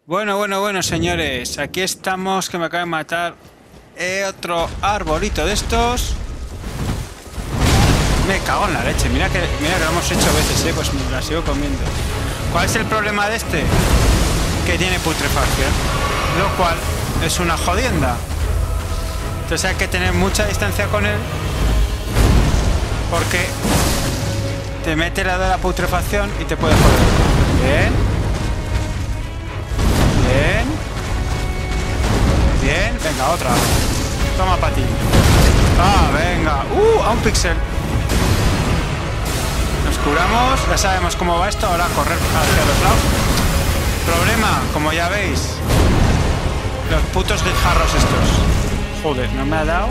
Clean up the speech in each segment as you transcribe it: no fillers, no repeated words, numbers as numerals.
Bueno, señores. Aquí estamos, que me acaba de matar otro arbolito de estos. Me cago en la leche. Mira que lo hemos hecho veces, pues me la sigo comiendo. ¿Cuál es el problema de este? Que tiene putrefacción, lo cual es una jodienda. Entonces hay que tener mucha distancia con él, porque te mete la de la putrefacción y te puede joder. Bien. Bien, venga, otra. Toma para ti. Ah, venga. A un píxel. Nos curamos. Ya sabemos cómo va esto. Ahora a correr hacia los lados. Problema, como ya veis. Los putos guijarros estos. Joder, no me ha dado.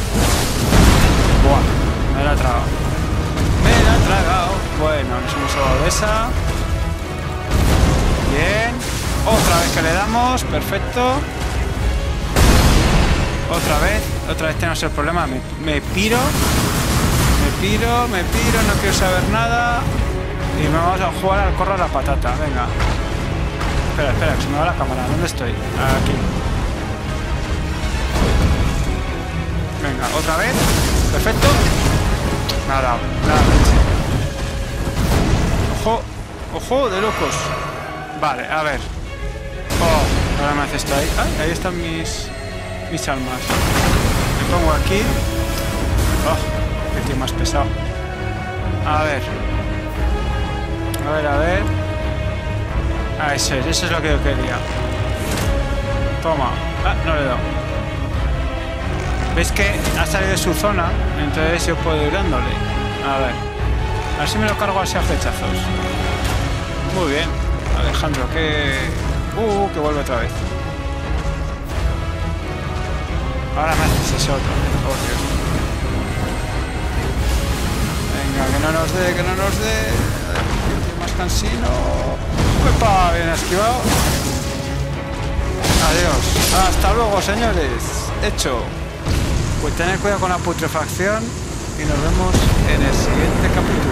Buah, me la ha tragado. Me la ha tragado. Bueno, nos hemos salvado de esa. Bien. Otra vez que le damos. Perfecto. Otra vez tenemos el problema. Me piro, no quiero saber nada. Y me vamos a jugar al corro a la patata. Venga. Espera, que se me va la cámara. ¿Dónde estoy? Aquí. Venga, otra vez. Perfecto. Nada. Ojo de locos. Vale, a ver. Ahora me hace esto ahí. Ahí están mis almas. Me pongo aquí. Qué tío más pesado. A ver. Eso es lo que yo quería. Toma. No le he dado. ¿Veis que ha salido de su zona? Entonces yo puedo ir dándole. A ver si me lo cargo así a flechazos. Muy bien. Alejandro, que vuelve otra vez. Ahora me haces ese otro. Oh, Dios. Venga, que no nos dé. Más cansino. ¡Epa! Bien esquivado. Adiós. Hasta luego, señores. Hecho. Pues tener cuidado con la putrefacción. Y nos vemos en el siguiente capítulo.